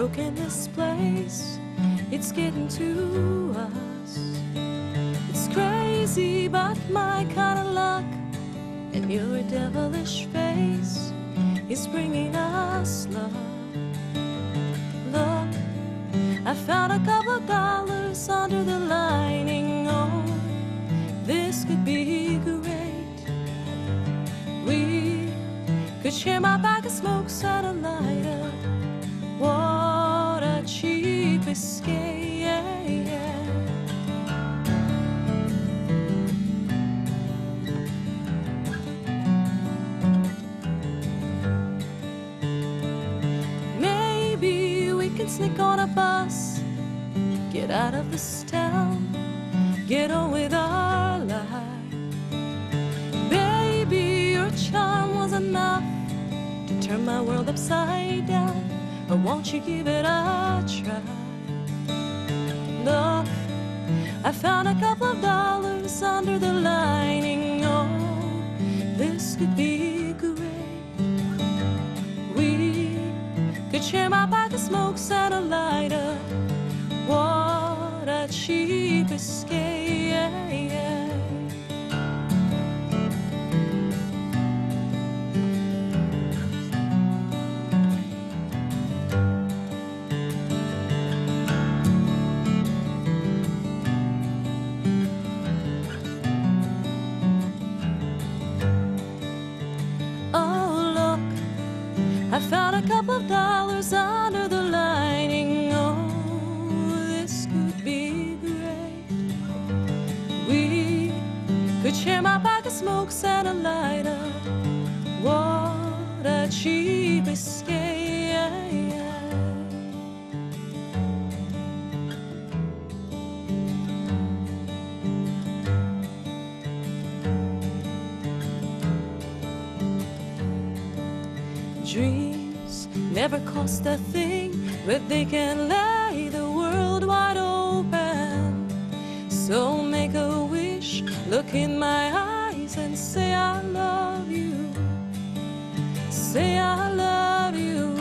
broke in this place, it's getting to us. It's crazy, but my kind of luck and your devilish face is bringing us love. Look, I found a couple dollars under the lining. Oh, this could be great. We could share my bag of smokes and a lighter. What a cheap escape. Maybe we can sneak on a bus, get out of this town, get on with our life. Baby, your charm was enough to turn my world upside down. Or won't you give it a try? Look, I found a couple of dollars under the lining. Oh, this could be great. We could share my bag of smokes and a lighter. What a cheap escape. I found a couple of dollars under the lining. Oh, this could be great. We could share my bag of smokes and a lighter. What a cheap escape. Dreams never cost a thing, but they can lay the world wide open. So make a wish, look in my eyes and say I love you. Say I love you.